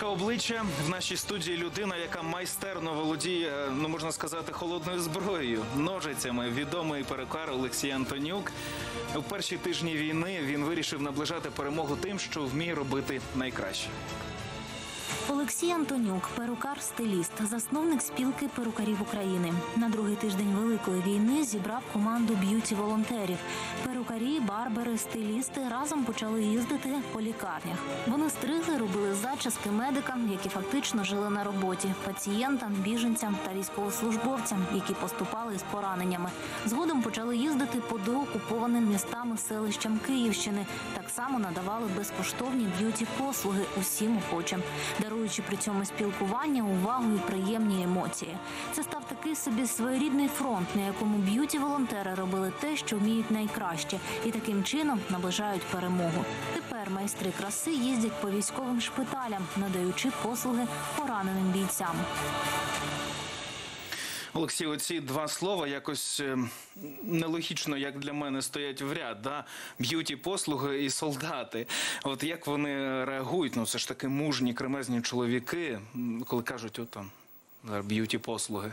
Наше обличчя в нашій студії людина, яка майстерно володіє, ну можна сказати, холодною зброєю, ножицями. Відомий перукар Олексій Антонюк. У перші тижні війни він вирішив наближати перемогу тим, що вміє робити найкраще. Олексій Антонюк – перукар-стиліст, засновник спілки перукарів України. На другий тиждень Великої війни зібрав команду б'юті-волонтерів. Перукарі, барбери, стилісти разом почали їздити по лікарнях. Вони стригли, робили зачіски медикам, які фактично жили на роботі, пацієнтам, біженцям та військовослужбовцям, які поступали з пораненнями. Згодом почали їздити по доокупованим містам і селищам Київщини. Так само надавали безкоштовні б'юті-послуги усім охочим, даруючи при цьому спілкування, увагу і приємні емоції. Це став такий собі своєрідний фронт, на якому б'юті-волонтери робили те, що вміють найкраще, і таким чином наближають перемогу. Тепер майстри краси їздять по військовим шпиталям, надаючи послуги пораненим бійцям. Олексій, оці два слова якось нелогічно, як для мене, стоять в ряд, да? Б'юті-послуги і солдати. От як вони реагують? Ну, це ж таки мужні, кремезні чоловіки, коли кажуть, от там, б'юті-послуги.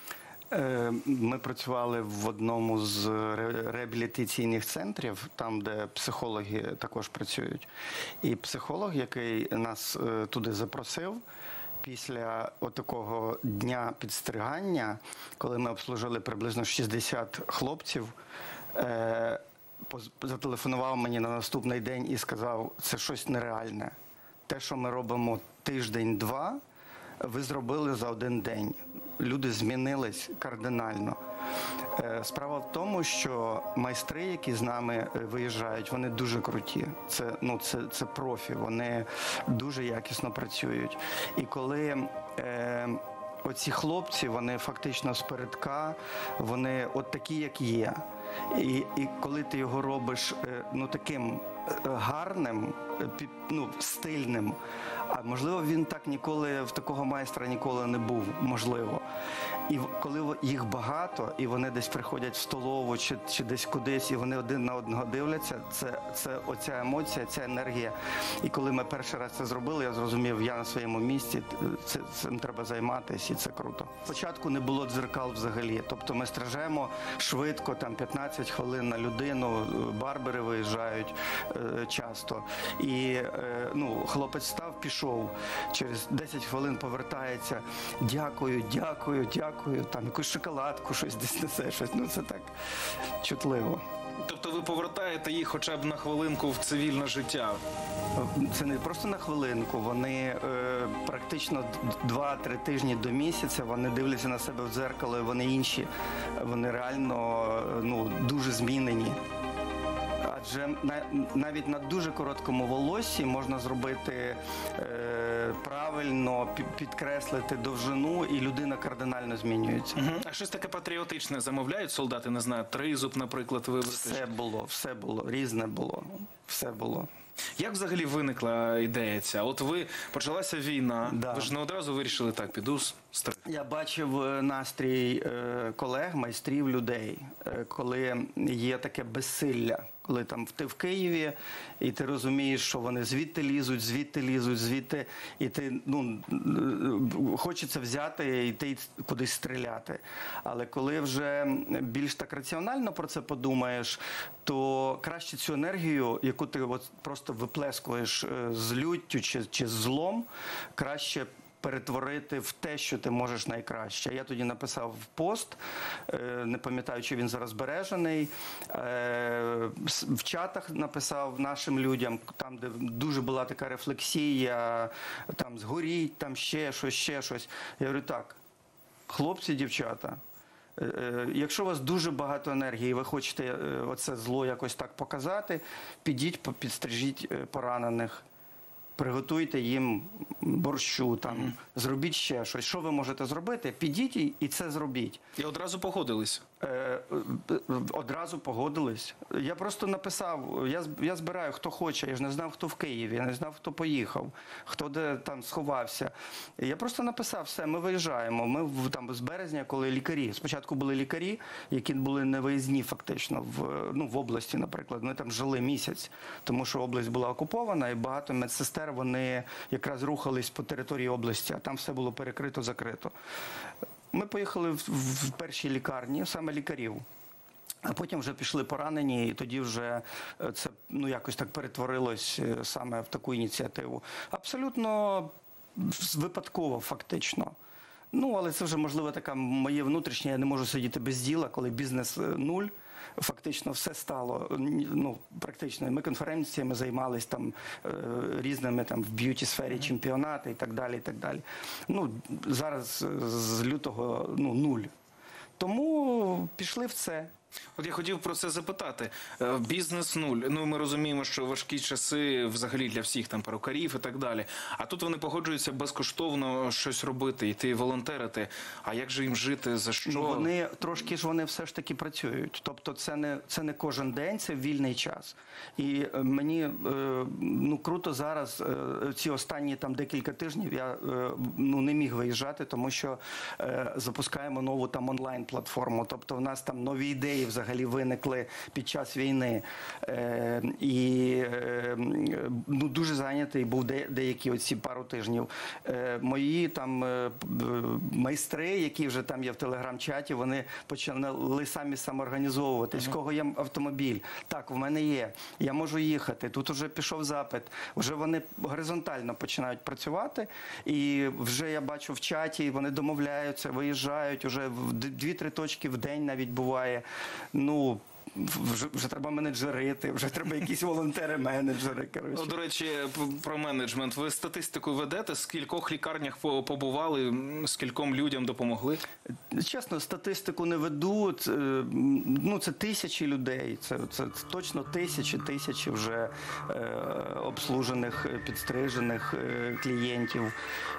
Ми працювали в одному з реабілітаційних центрів, там, де психологи також працюють. І психолог, який нас туди запросив, після отакого дня підстригання, коли ми обслужили приблизно 60 хлопців, зателефонував мені на наступний день і сказав, це щось нереальне. Те, що ми робимо тиждень-два, ви зробили за один день. Люди змінились кардинально. Справа в тому, що майстри, які з нами виїжджають, вони дуже круті. Це профі, вони дуже якісно працюють. І коли оці хлопці, вони фактично спередка, вони от такі, як є. І коли ти його робиш таким гарним, стильним, а можливо він так ніколи, в такого майстра ніколи не був, можливо. І коли їх багато, і вони десь приходять в столову чи десь кудись, і вони один на одного дивляться, це оця емоція, ця енергія. І коли ми перший раз це зробили, я зрозумів, я на своєму місці, цим треба займатися, і це круто. Спочатку не було дзеркал взагалі, тобто ми стрижемо швидко, там 15 хвилин на людину, барбери виїжджають часто. І хлопець став, пішов, через 10 хвилин повертається, дякую, там якусь шоколадку, щось десь несе, щось, це так чутливо. Тобто ви повертаєте їх хоча б на хвилинку в цивільне життя? Це не просто на хвилинку, вони практично 2-3 тижні до місяця, вони дивляться на себе в дзеркало, і вони інші, вони реально дуже змінені. Адже навіть на дуже короткому волоссі можна зробити правильно, підкреслити довжину, і людина кардинально змінюється. А щось таке патріотичне замовляють солдати, не знаю, тризуб, наприклад, вибрати? Все було, різне було, все було. Як взагалі виникла ідея ця? От почалася війна, ви ж не одразу вирішили, так, піду стригти. Я бачив настрій колег, майстрів, людей, коли є таке безсилля. Коли там ти в Києві, і ти розумієш, що вони звідти лізуть, і ти, хочеться взяти і йти кудись стріляти. Але коли вже більш так раціонально про це подумаєш, то краще цю енергію, яку ти просто виплескуєш з люттю чи з злом, краще перетворити в те, що ти можеш найкраще. Я тоді написав пост, не пам'ятаю, чи він зараз збережений, в чатах написав нашим людям, там, де дуже була така рефлексія, там згоріть, там ще щось. Я говорю, так, хлопці, дівчата, якщо у вас дуже багато енергії, і ви хочете оце зло якось так показати, підіть, підстрижіть поранених. Приготуйте їм борщу, зробіть ще щось. Що ви можете зробити? Підіть і це зробіть. І одразу погодились? Одразу погодились. Я просто написав, я збираю, хто хоче. Я ж не знав, хто в Києві, я не знав, хто поїхав, хто де там сховався. Я просто написав, все, ми виїжджаємо. Ми там з березня, коли лікарі, спочатку були лікарі, які були невиїзні фактично в області, наприклад. Вони там жили місяць, тому що область була окупована, і багато медсестер БТР, вони якраз рухались по території області, а там все було перекрито, закрито. Ми поїхали в першій лікарні, саме лікарів. А потім вже пішли поранені, і тоді вже це якось так перетворилось саме в таку ініціативу. Абсолютно випадково, фактично. Але це вже, можливо, така моє внутрішнє, я не можу сидіти без діла, коли бізнес нуль. Фактично все стало, практично. Ми конференціями займалися там різними там в б'юті-сфері чемпіонати і так далі, і так далі. Зараз з лютого нуль. Тому пішли в це. От я хотів про це запитати. Бізнес нуль. Ми розуміємо, що важкі часи взагалі для всіх там перукарів і так далі. А тут вони погоджуються безкоштовно щось робити, йти волонтерити. А як же їм жити, за що? Вони все ж таки працюють. Тобто це не кожен день, це вільний час. І мені круто зараз, ці останні там декілька тижнів я не міг виїжджати, тому що запускаємо нову там онлайн-платформу. Тобто в нас там нові ідеї взагалі виникли під час війни. І дуже зайнятий був деякі оці пару тижнів. Мої там майстри, які вже там є в телеграм-чаті, вони почали самі самоорганізовуватись. В кого є автомобіль? Так, в мене є. Я можу їхати. Тут вже пішов запит. Вже вони горизонтально починають працювати. І вже я бачу в чаті, вони домовляються, виїжджають. Вже в 2-3 точки в день навіть буває. Вже треба менеджерити, вже треба якісь волонтери-менеджери. До речі, про менеджмент. Ви статистику ведете? З кількох лікарнях побували? Скільком людям допомогли? Чесно, статистику не веду. Це тисячі людей. Це точно тисячі вже обслужених, підстрижених клієнтів.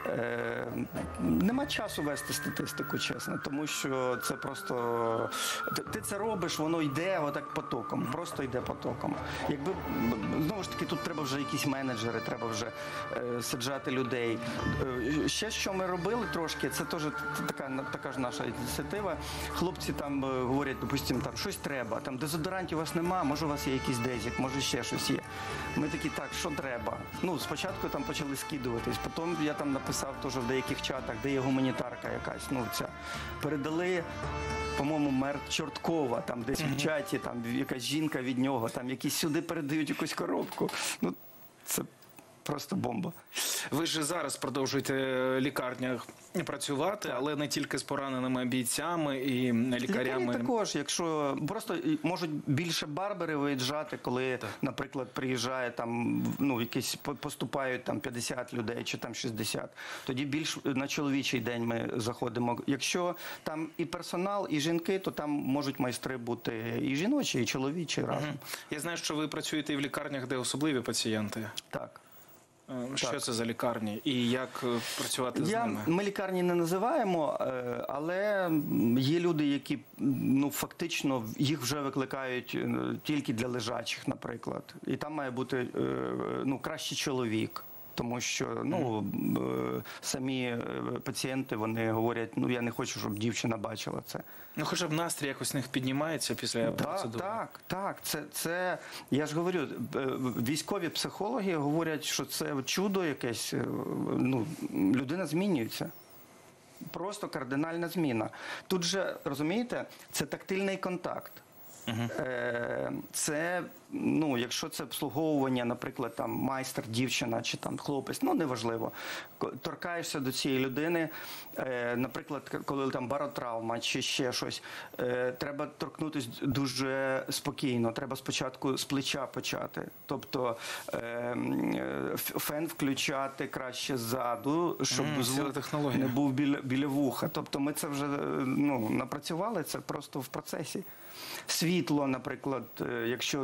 Нема часу вести статистику, чесно, тому що це просто... Ти це робиш, воно йде отак потоком, просто йде потоком. Якби, знову ж таки, тут треба вже якісь менеджери, треба вже саджати людей. Ще що ми робили трошки, це теж така ж наша ініціатива. Хлопці там говорять, допустимо, там щось треба, там дезодорантів у вас нема, може у вас є якийсь дезік, може ще щось є. Ми такі, так, що треба? Спочатку там почали скидуватись, потім я там написав теж в деяких чатах, де є гуманітарка якась, передали, по-моєму, мер Чорткова, там десь в чаті, там якась жінка від нього, там якісь сюди передають якусь коробку. Це просто бомба. Ви ж зараз продовжуєте в лікарнях працювати, але не тільки з пораненими бійцями і лікарями. Лікарі також, якщо просто можуть більше барбери виїжджати, коли, наприклад, приїжджає там, якісь поступають там 50 людей чи там 60. Тоді більш на чоловічий день ми заходимо. Якщо там і персонал, і жінки, то там можуть майстри бути і жіночі, і чоловічі разом. Я знаю, що ви працюєте і в лікарнях, де особливі пацієнти. Так. Що це за лікарні і як працювати з ними? Ми лікарні не називаємо, але є люди, які фактично їх вже викликають тільки для лежачих, наприклад. І там має бути кращий чоловік. Тому що самі пацієнти, вони говорять, я не хочу, щоб дівчина бачила це. Хоча б настрій якось в них піднімається після процедури. Так. Це, я ж говорю, військові психологи говорять, що це чудо якесь, людина змінюється. Просто кардинальна зміна. Тут же, розумієте, це тактильний контакт. Це, якщо це обслуговування, наприклад, там майстер, дівчина чи там хлопець, неважливо. Торкаєшся до цієї людини, наприклад, коли там баротравма чи ще щось, треба торкнутися дуже спокійно, треба спочатку з плеча почати. Тобто фен включати краще ззаду, щоб звук не був біля вуха. Тобто ми це вже напрацювали, це просто в процесі. Світло, наприклад, якщо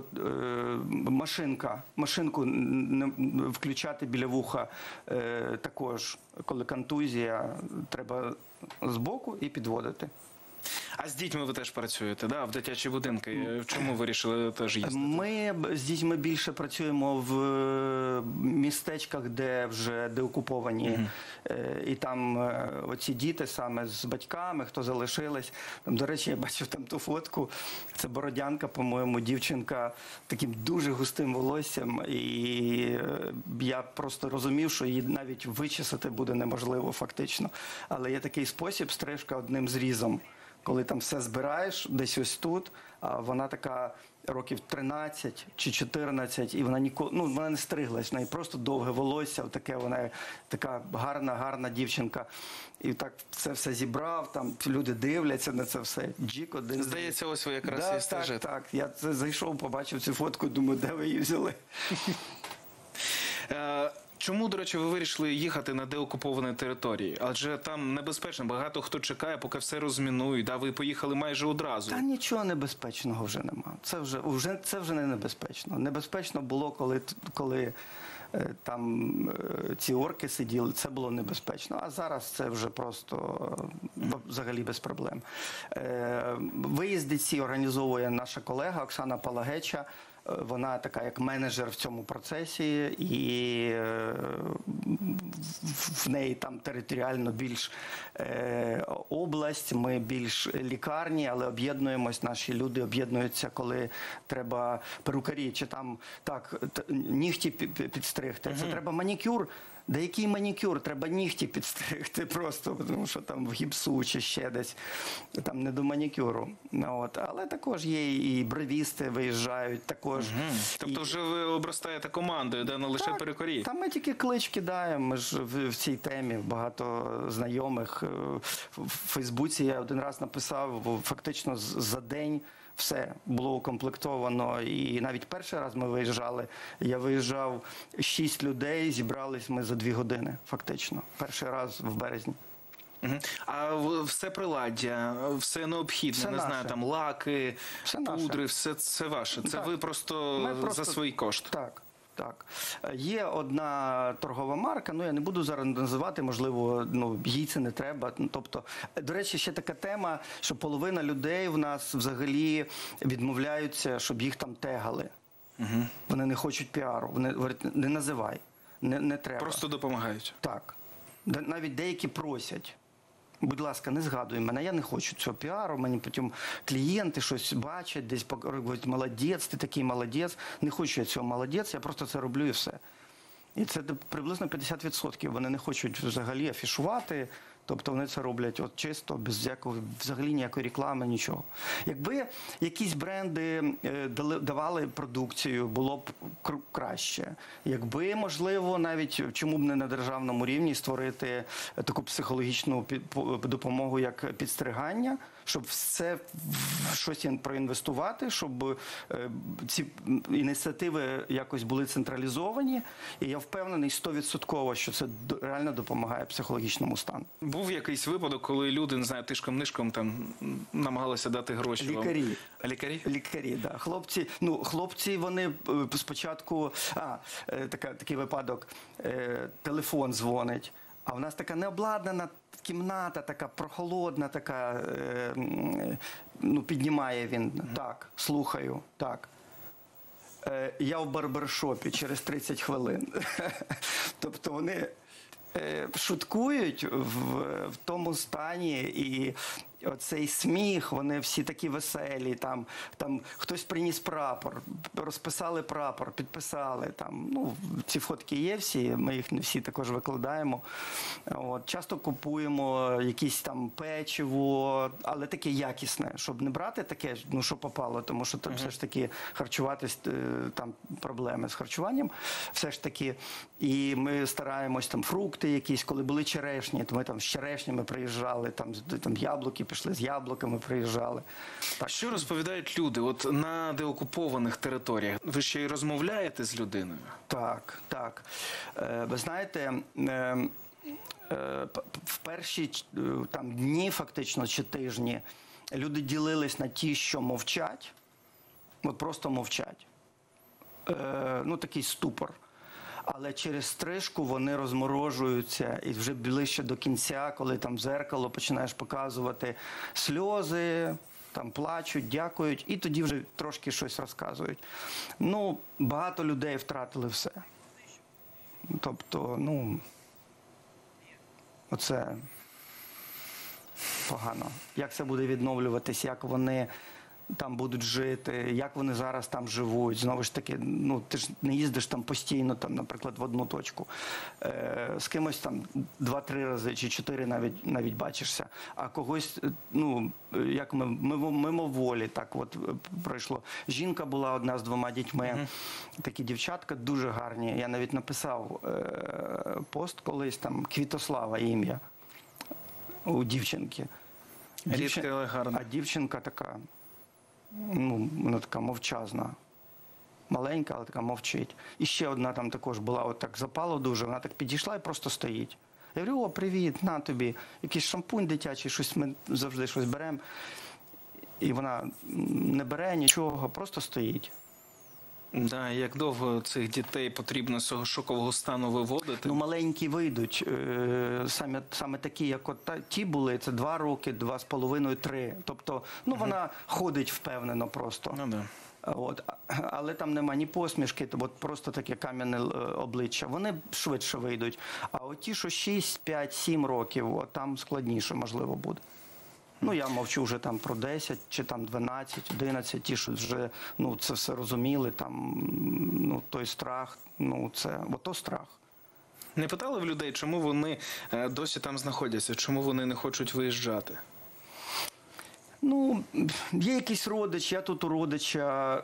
машинку включати біля вуха, також, коли контузія, треба збоку і підводити. А з дітьми ви теж працюєте, да? В дитячі будинки. Чому вирішили теж їздити? Ми з дітьми більше працюємо в містечках, де вже деокуповані. І там оці діти саме з батьками, хто залишились. Там, до речі, я бачив там ту фотку. Це бородянка, по-моєму, дівчинка таким дуже густим волоссям. І я просто розумів, що її навіть вичесати буде неможливо фактично. Але є такий спосіб, стрижка одним зрізом. Коли там все збираєш, десь ось тут, а вона така років 13 чи 14, і вона ніколи, вона не стриглась, в неї просто довге волосся, таке, вона така гарна дівчинка. І так це все зібрав, там люди дивляться на це все. Джік один. Здається, ось ви якраз Да, і стежите. так. Я це зайшов, побачив цю фотку, думаю, де ви її взяли? Чому, до речі, ви вирішили їхати на деокуповані території? Адже там небезпечно, багато хто чекає, поки все розмінують, а ви поїхали майже одразу. Та нічого небезпечного вже нема. Це вже не небезпечно. Небезпечно було, коли там ці орки сиділи, це було небезпечно. А зараз це вже просто взагалі без проблем. Виїзди ці організовує наша колега Оксана Палагеча. Вона така як менеджер в цьому процесі, і в неї там територіально більш область, ми більш лікарні, але об'єднуємось, наші люди об'єднуються, коли треба перукарі, чи там так, нігті підстригти, це треба манікюр. Да який манікюр? Треба нігті підстригти просто, тому що там в гіпсу чи ще десь, там не до манікюру. Але також є і бровісти виїжджають, також. Тобто вже ви обростаєте командою, де не лише перукарі? Та ми тільки клич кидаємо, ми ж в цій темі багато знайомих. В Фейсбуці я один раз написав, фактично за день все було укомплектовано, і навіть перший раз ми виїжджали, я виїжджав 6 людей, зібрались ми за 2 години, фактично. Перший раз в березні. А все приладдя, все необхідне, все не наше. знаю, там лаки, все пудри, наше. все це ваше. Це Так. ви просто за свої кошти. Так. Є одна торгова марка, я не буду зараз називати, можливо, їй це не треба. Тобто, до речі, ще така тема, що половина людей в нас взагалі відмовляються, щоб їх там тегали. Вони не хочуть піару, вони говорять, не називай, не треба. Просто допомагають. Так. Навіть деякі просять. Будь ласка, не згадуй мене, я не хочу цього піару, мені потім клієнти щось бачать, десь говорять, молодець, ти такий молодець. Не хочу я цього молодець, я просто це роблю і все. І це приблизно 50%. Вони не хочуть взагалі афішувати, тобто вони це роблять от чисто, без взагалі ніякої реклами, нічого. Якби якісь бренди давали продукцію, було б краще. Якби, можливо, навіть, чому б не на державному рівні створити таку психологічну допомогу, як підстригання, щоб все щось проінвестувати, щоб ці ініціативи якось були централізовані. І я впевнений 100%, що це реально допомагає психологічному стану. Був якийсь випадок, коли люди, не знаю, тишком-нишком там намагалися дати гроші вам? Лікарі. Лікарі? Лікарі, так. Хлопці, вони спочатку, такий випадок, телефон дзвонить, а в нас така необладнана кімната, така прохолодна, така, піднімає він, так, слухаю, так. Я в барбершопі через 30 хвилин. Тобто вони шуткують в тому стані, і оцей сміх, вони всі такі веселі, там хтось приніс прапор, розписали прапор, підписали, ці фотки є всі, ми їх не всі також викладаємо. Часто купуємо якісь там печиво, але таке якісне, щоб не брати таке, що попало, тому що там все ж таки харчуватись, там проблеми з харчуванням, все ж таки, і ми стараємось там фрукти якісь, коли були черешні, то ми там з черешнями приїжджали, там яблуки, пішли з яблуками, приїжджали. Так. Що розповідають люди от на деокупованих територіях? Ви ще й розмовляєте з людиною? Так. Ви знаєте, в перші дні, фактично, чи тижні, люди ділились на ті, що мовчать, от просто мовчать. Такий ступор. але через стрижку вони розморожуються і вже ближче до кінця, коли там в дзеркало починаєш показувати сльози, там плачуть, дякують, і тоді вже трошки щось розказують. Ну, багато людей втратили все. Тобто, ну, оце погано. Як це буде відновлюватись, як вони там будуть жити, як вони зараз там живуть. Знову ж таки, ну, ти ж не їздиш там постійно, там, наприклад, в одну точку. З кимось там 2-3 рази чи 4 навіть бачишся, а когось, ну, як мимоволі так от пройшло. Жінка була одна з 2 дітьми, такі дівчатка дуже гарні. Я навіть написав пост колись, там, Квітослава ім'я у дівчинки. Рідка, але гарна. А дівчинка така, ну, вона така мовчазна. Маленька, але така мовчить. І ще одна там також була, от так запало дуже, вона так підійшла і просто стоїть. Я говорю: о, привіт, на тобі, якийсь шампунь дитячий, щось ми завжди щось беремо. І вона не бере нічого, просто стоїть. Да, як довго цих дітей потрібно з цього шокового стану виводити? Ну, маленькі вийдуть, саме такі, як от ті були, це 2 роки, 2,5, 3. Тобто, ну, вона ходить впевнено просто. Ну, да. От, але там нема ні посмішки, то от просто таке кам'яне обличчя. Вони швидше вийдуть. А от ті, що 6, 5, 7 років, от там складніше, можливо, буде. Ну, я мовчу вже там про 10, чи там 12, 11, ті, що вже, ну, це все розуміли, там, ну, той страх, ну, це, ото страх. Не питали в людей, чому вони досі там знаходяться, чому вони не хочуть виїжджати? Ну, є якийсь родич, я тут у родича,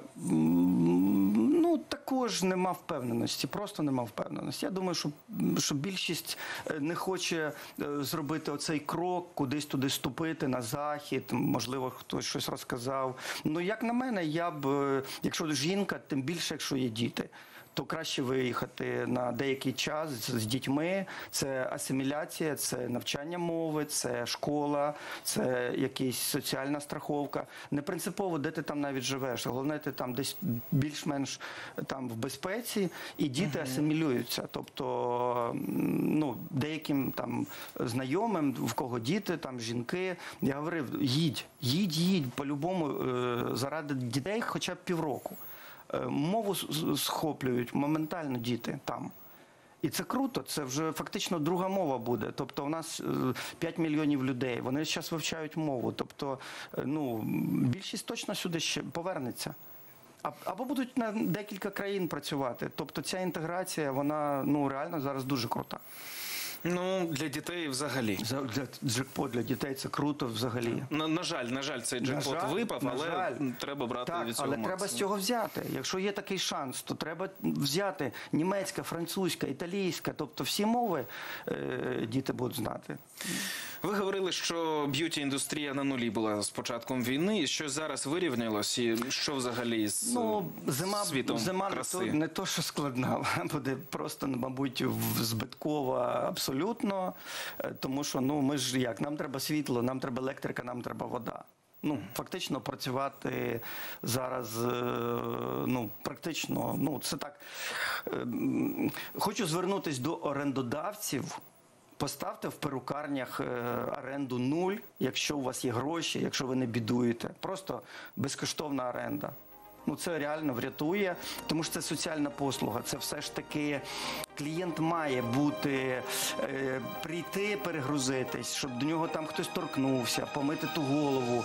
ну, також нема впевненості, просто нема впевненості. Я думаю, що більшість не хоче зробити оцей крок, кудись туди ступити, на захід, можливо, хтось щось розказав. Ну, як на мене, я б, якщо жінка, тим більше, якщо є діти, то краще виїхати на деякий час з дітьми. Це асиміляція, це навчання мови, це школа, це якась соціальна страховка. Не принципово, де ти там навіть живеш. Головне, ти там десь більш-менш там в безпеці, і діти асимілюються. Тобто, ну, деяким там знайомим, в кого діти, там жінки, я говорив: їдь, по-любому, заради дітей хоча б півроку. Мову схоплюють моментально діти там. І це круто, це вже фактично друга мова буде. Тобто у нас 5 мільйонів людей, вони зараз вивчають мову. Тобто, ну, більшість точно сюди ще повернеться. Або будуть на декілька країн працювати. Тобто ця інтеграція, вона, ну, реально зараз дуже крута. Ну, для дітей взагалі. Джекпот для дітей – це круто взагалі. На жаль, цей джекпот випав, але треба брати від цього максимум. Треба з цього взяти. Якщо є такий шанс, то треба взяти німецька, французька, італійська, тобто всі мови діти будуть знати. Ви говорили, що б'юті-індустрія на нулі була з початком війни, і що зараз вирівнялось, і що взагалі з світом краси? Зима не то, що складна, вона буде просто, мабуть, збиткова абсолютно, тому що, ну, ми ж як, нам треба світло, нам треба електрика, нам треба вода. Ну, фактично працювати зараз, ну, практично, ну, це так. Хочу звернутися до орендодавців. Поставте в перукарнях оренду 0, якщо у вас є гроші, якщо ви не бідуєте. Просто безкоштовна оренда. Ну, це реально врятує, тому що це соціальна послуга. Це все ж таки клієнт має бути, прийти, перегрузитись, щоб до нього там хтось торкнувся, помити ту голову.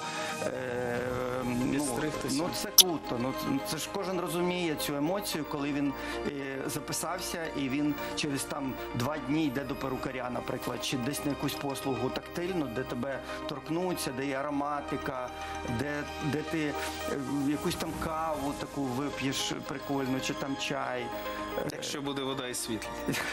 Ну, це круто. Ну, це ж кожен розуміє цю емоцію, коли він записався і він через там 2 дні йде до перукаря, наприклад, чи десь на якусь послугу тактильну, де тебе торкнуться, де є ароматика, де ти якусь там каву таку вип'єш прикольну, чи там чай. Якщо буде вода і світло.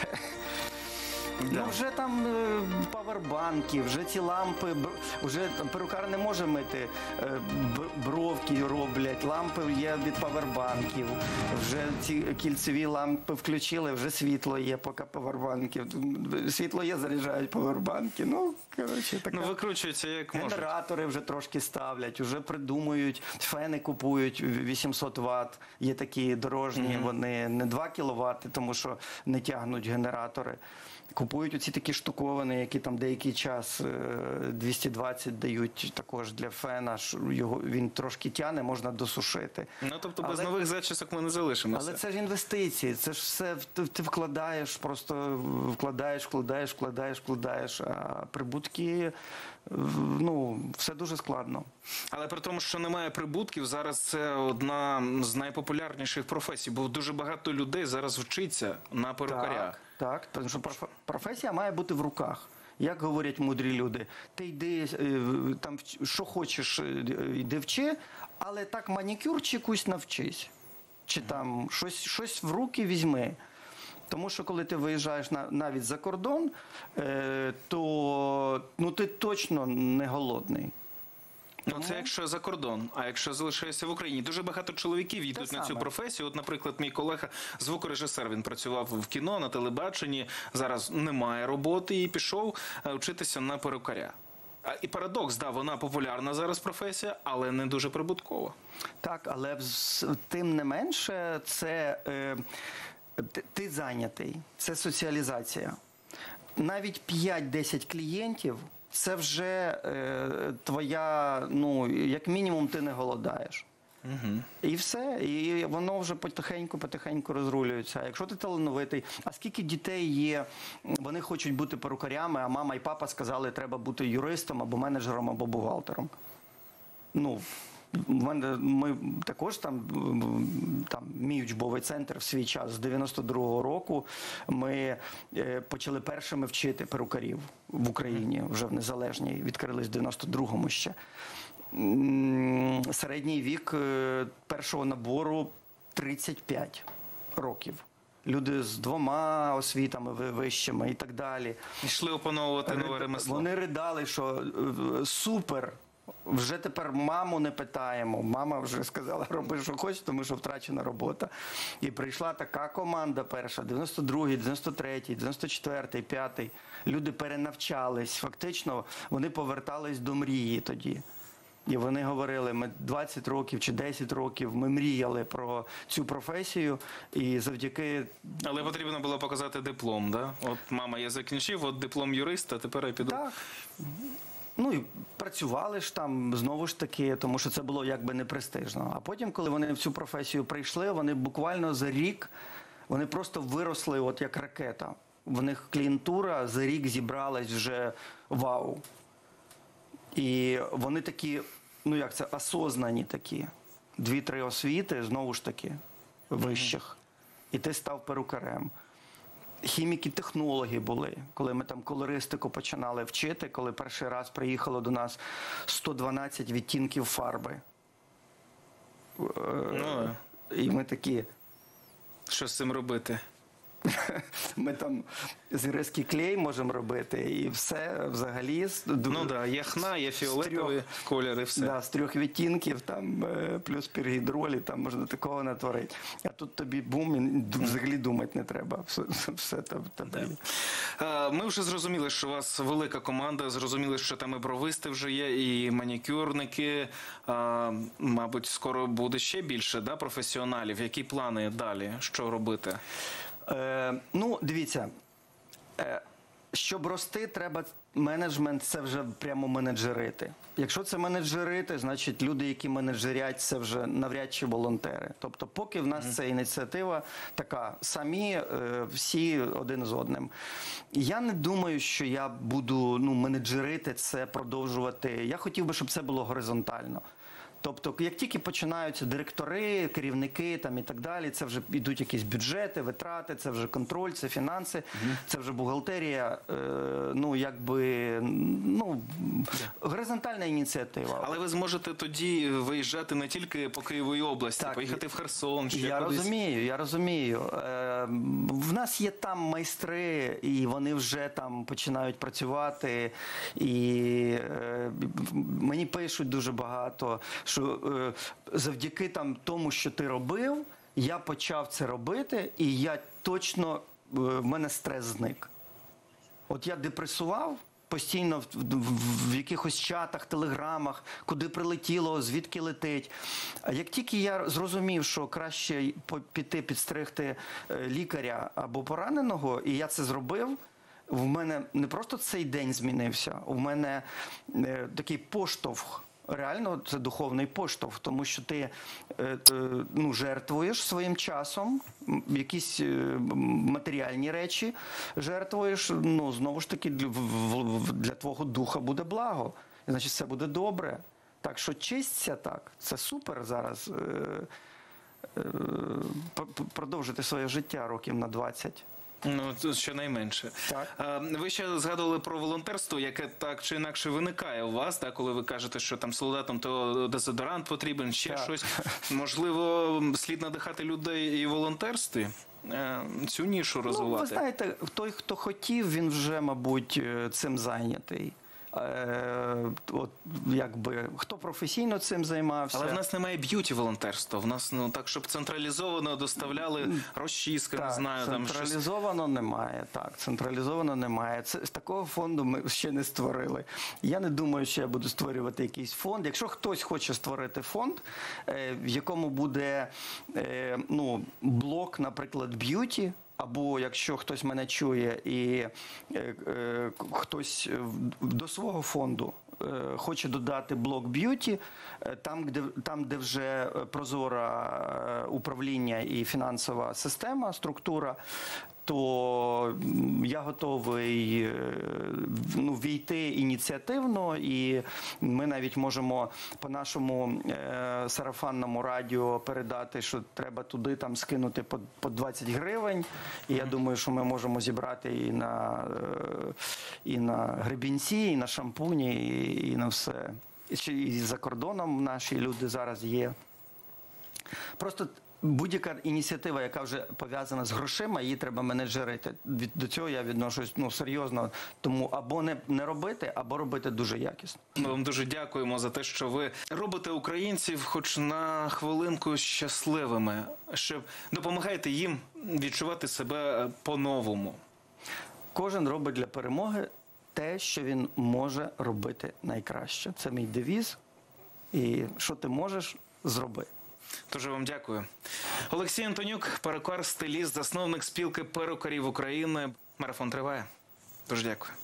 Ну, вже там павербанки, вже ці лампи, вже перукар не може мити, бровки роблять, лампи є від павербанків, вже ці кільцеві лампи включили, вже світло є, поки павербанки. Світло є, заряджають павербанки. Ну, коротше, така. Ну, викручується як можуть. Генератори вже трошки ставлять, вже придумують, фени купують 800 Вт, є такі дорожні, вони не 2 кВт, тому що не тягнуть генератори. Купують оці такі штуковини, які там деякий час 220 дають також для фена, він трошки тягне, можна досушити. Ну, тобто без нових зачісок ми не залишимося. Але це ж інвестиції, це ж все ти вкладаєш, просто вкладаєш, а прибутки, ну, все дуже складно. Але при тому, що немає прибутків, зараз це одна з найпопулярніших професій, бо дуже багато людей зараз вчиться на перукарях. Так, тому що професія має бути в руках. Як говорять мудрі люди, ти йди, там, що хочеш, йди вчи, але так манікюрчикусь навчись. Чи там щось в руки візьми. Тому що коли ти виїжджаєш навіть за кордон, то ти точно не голодний. Ну, це якщо за кордон, а якщо залишаєшся в Україні. Дуже багато чоловіків йдуть на цю професію. От, наприклад, мій колега, звукорежисер, він працював в кіно, на телебаченні, зараз немає роботи і пішов вчитися на перукаря. І парадокс, да, вона популярна зараз професія, але не дуже прибуткова. Так, але тим не менше, це ти зайнятий, це соціалізація. Навіть 5-10 клієнтів – це вже твоя, ну, як мінімум, ти не голодаєш. І все, і воно вже потихеньку розрулюється. А якщо ти талановитий, а скільки дітей є, вони хочуть бути перукарями, а мама і папа сказали, треба бути юристом, або менеджером, або бухгалтером. Ну, ми також там мій учбовий центр в свій час, з 92-го року, ми почали першими вчити перукарів в Україні, вже в незалежній, відкрились в 92-му ще. Середній вік першого набору 35 років. Люди з 2 освітами вищими і так далі. Йшли опановувати нове ремесло. Вони ридали, що супер, вже тепер маму не питаємо. Мама вже сказала, роби, що хочеш, тому що втрачена робота. І прийшла така команда перша, 92-й, 93-й, 94-й, 5-й. Люди перенавчались. Фактично, вони повертались до мрії тоді. І вони говорили, ми 20 років чи 10 років ми мріяли про цю професію, і завдяки... Але потрібно було показати диплом, да? От мама, я закінчив, от диплом юриста, тепер я піду. Так. Ну і працювали ж там, знову ж таки, тому що це було якби не престижно. А потім, коли вони в цю професію прийшли, вони буквально за рік, вони просто виросли от як ракета. В них клієнтура за рік зібралась вже вау. І вони такі, ну як це, осознані такі. 2-3 освіти, знову ж таки, вищих. І ти став перукарем. Хіміки-технологи були, коли ми там колористику починали вчити, коли перший раз приїхало до нас 112 відтінків фарби. І ми такі... Що з цим робити? Ми там зірезький клей можемо робити, і все взагалі... Ну так, є хна, є фіолетові кольори, все. Да, з 3 відтінків, там, плюс піргідролі, там можна такого натворити. А тут тобі бум, і взагалі думати не треба. Все тобі. Ми вже зрозуміли, що у вас велика команда, зрозуміли, що там і бровисти вже є, і манікюрники. Мабуть, скоро буде ще більше, да, професіоналів. Які плани далі? Що робити? Ну, дивіться, щоб рости, треба менеджмент, це вже прямо менеджерити. Якщо це менеджерити, значить люди, які менеджерять, це вже навряд чи волонтери. Тобто, поки в нас ця ініціатива така, самі всі один з одним. Я не думаю, що я буду менеджерити це, продовжувати. Я хотів би, щоб це було горизонтально. Тобто, як тільки починаються директори, керівники там і так далі, це вже йдуть якісь бюджети, витрати, це вже контроль, це фінанси, це вже бухгалтерія, горизонтальна ініціатива. Але ви зможете тоді виїжджати не тільки по Києву і області, Так, поїхати в Херсон, ще я кудись. Я розумію. В нас є там майстри, і вони вже там починають працювати, і мені пишуть дуже багато, що завдяки тому, що ти робив, я почав це робити, і я точно, в мене стрес зник. От я депресував постійно в якихось чатах, телеграмах, куди прилетіло, звідки летить. А як тільки я зрозумів, що краще піти підстригти лікаря або пораненого, і я це зробив, в мене не просто цей день змінився, у мене такий поштовх. Реально, це духовний поштовх, тому що ти жертвуєш своїм часом, якісь матеріальні речі жертвуєш, знову ж таки, для твого духа буде благо. Значить, все буде добре. Так що чистся так, це супер зараз продовжити своє життя років на 20. Ну, щонайменше. Так. Ви ще згадували про волонтерство, яке так чи інакше виникає у вас, так, коли ви кажете, що там солдатам то дезодорант потрібен, ще Так. щось. Можливо, слід надихати людей і в волонтерстві, цю нішу розвивати? Ви знаєте, той, хто хотів, він вже, мабуть, цим зайнятий. От, якби, хто професійно цим займався. Але в нас немає б'юті-волонтерства. В нас, так, щоб централізовано доставляли розчіски, не знаю, там щось. Централізовано немає, так, централізовано немає. З такого фонду ми ще не створили. Я не думаю, що я буду створювати якийсь фонд. Якщо хтось хоче створити фонд, в якому буде, блок, наприклад, б'юті, або якщо хтось мене чує і хтось до свого фонду хоче додати блок б'юті, там, де вже прозора управління і фінансова система, структура, то я готовий війти ініціативно, і ми навіть можемо по нашому сарафанному радіо передати, що треба туди там скинути по 20 гривень. І я думаю, що ми можемо зібрати і на гребінці, і на шампуні, і на все. І за кордоном наші люди зараз є. Просто будь-яка ініціатива, яка вже пов'язана з грошима, її треба менеджерити. До цього я відношусь серйозно. Тому або не робити, або робити дуже якісно. Ми вам дуже дякуємо за те, що ви робите українців хоч на хвилинку щасливими, що допомагаєте їм відчувати себе по-новому. Кожен робить для перемоги те, що він може робити найкраще. Це мій девіз. І що ти можеш, зроби. Дуже вам дякую. Олексій Антонюк, перукар, стиліст, засновник спілки перукарів України. Марафон триває. Дуже дякую.